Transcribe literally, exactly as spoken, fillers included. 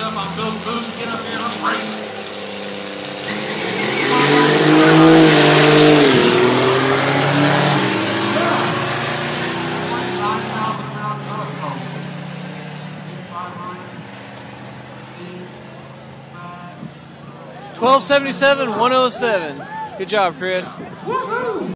up. I'm building boost. Get up here. Let's race. twelve seventy-seven, one oh seven. Good job, Chris.